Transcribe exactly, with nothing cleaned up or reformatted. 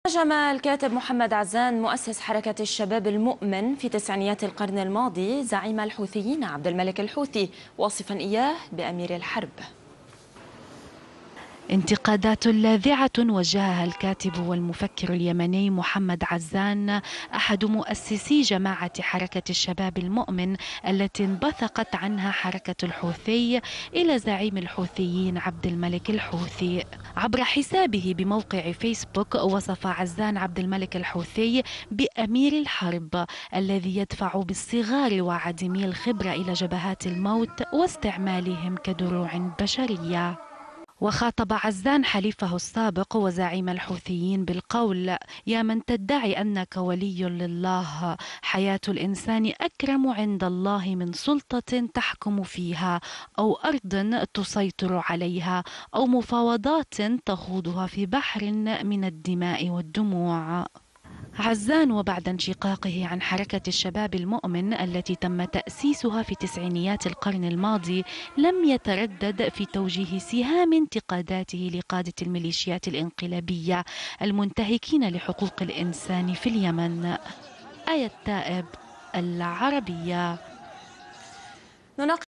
هاجم الكاتب محمد عزان مؤسس حركة الشباب المؤمن في تسعينيات القرن الماضي زعيم الحوثيين عبد الملك الحوثي، واصفا إياه بأمير الحرب. انتقادات لاذعة وجهها الكاتب والمفكر اليمني محمد عزان أحد مؤسسي جماعة حركة الشباب المؤمن التي انبثقت عنها حركة الحوثي إلى زعيم الحوثيين عبد الملك الحوثي. عبر حسابه بموقع فيسبوك وصف عزان عبد الملك الحوثي بأمير الحرب الذي يدفع بالصغار وعديمي الخبرة إلى جبهات الموت واستعمالهم كدروع بشرية. وخاطب عزان حليفه السابق وزعيم الحوثيين بالقول: يا من تدعي أنك ولي لله، حياة الإنسان أكرم عند الله من سلطة تحكم فيها، أو أرض تسيطر عليها، أو مفاوضات تخوضها في بحر من الدماء والدموع. عزان وبعد انشقاقه عن حركة الشباب المؤمن التي تم تأسيسها في تسعينيات القرن الماضي لم يتردد في توجيه سهام انتقاداته لقادة الميليشيات الانقلابية المنتهكين لحقوق الإنسان في اليمن. آية تائب، العربية.